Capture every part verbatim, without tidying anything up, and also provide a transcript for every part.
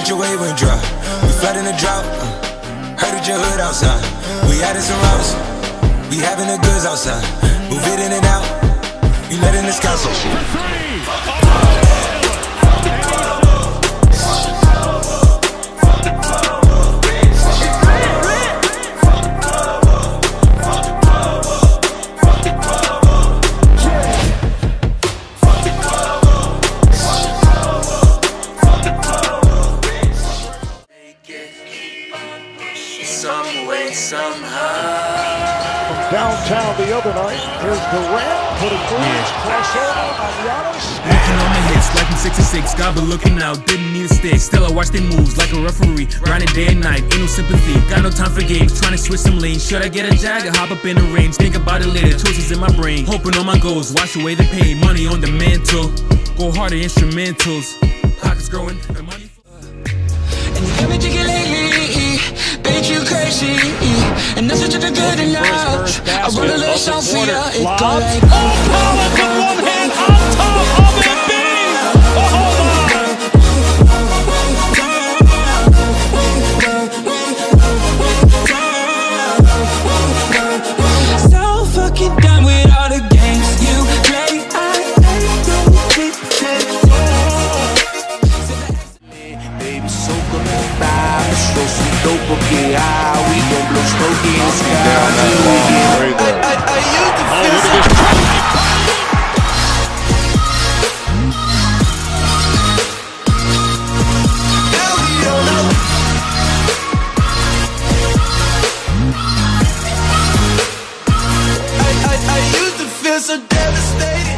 your wave went dry. We flood in the drought. Uh, heard at your hood outside. We added some routes. We having the goods outside. Move it in and out. You letting the sky so shit. Someway, somehow. From downtown the other night, here's Durant putting threes, crossover on Giannis. Looking on the hits, like in sixty-six, God but looking out, didn't need a stick. Still I watch their moves like a referee, grinding day and night, ain't no sympathy. Got no time for games, trying to switch some lanes. Should I get a jag or hop up in the range? Think about it later, choices in my brain. Hoping on my goals, wash away the pain. Money on the mantle, go harder instrumentals. Pockets growing, and money. And you got me jigging lately, bitch you crazy, and that's what you're good enough. I run a little song for you, it go like oh, power with one hand on top of it, baby. Oh, hold on. So fucking done with all the games you play. I ain't baby, so good at five, so sweet, dope, okay, ah, we gon' blow smoke in the sky. I, I, I used to feel so now we don't know. I, I, I used to feel so devastated.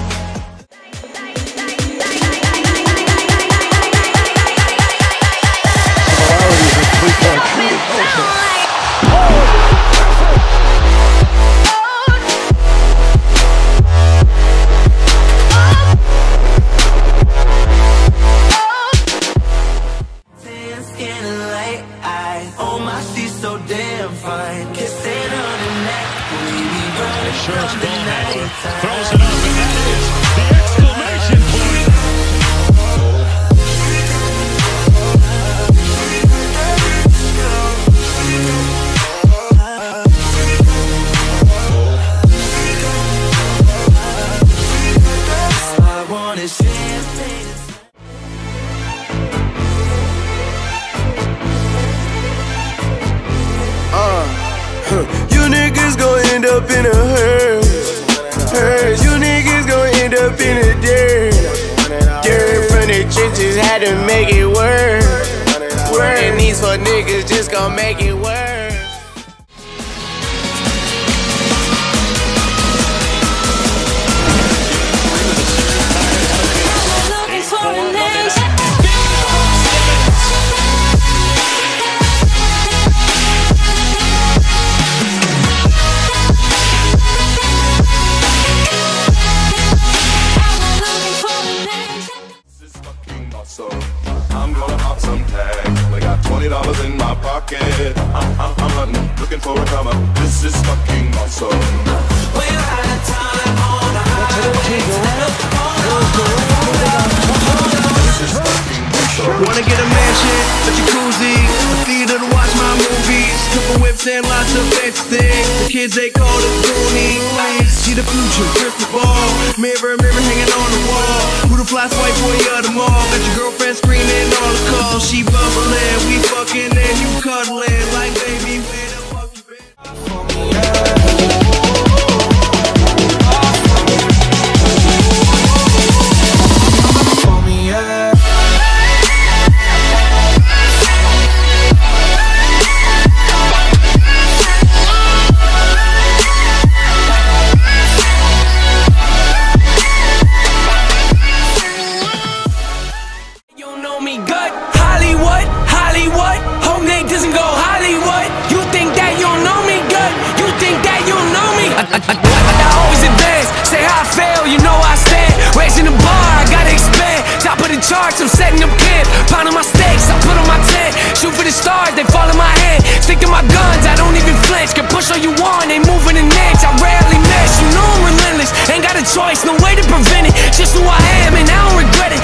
Throws it up, and that is the exclamation point. All I want is champagne. Uh, huh. You niggas gon' end up in a hearse. Hearse. You niggas gon' end up in a dirt. Dirt from the trenches, had to make it work. Work. And these for niggas just gon' make it work. I'm gonna pop some tags. Only got twenty dollars in my pocket. I'm, I'm, I'm hunting, looking for a come up. This is fucking awesome. We're out of time on the highway. This is fucking awesome. Wanna get a mansion, a jacuzzi, a theater to watch my movies, couple whips and lots of fancy things. The kids they call it Goonies. See the future, crystal ball, mirror, mirror hanging on the wall. Who the fly white boy of the mall? Got your girlfriend screaming all the calls. She bubbling, we fucking and you cuddling like baby. Where the fuck you been? I, I, I always advance, say how I fail, you know I stand. Raising the bar, I gotta expand. Top of the charts, I'm setting up camp. Pounding my stakes, I put on my tent. Shoot for the stars, they fall in my hand. Stick to my guns, I don't even flinch. Can push all you want, ain't moving an inch. I rarely miss, you know I'm relentless. Ain't got a choice, no way to prevent it. Just who I am and I don't regret it.